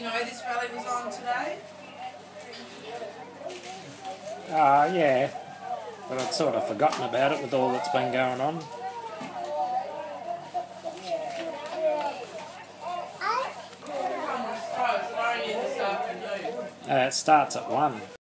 you know this rally was on today? Yeah, but I'd sort of forgotten about it with all that's been going on. It starts at 1.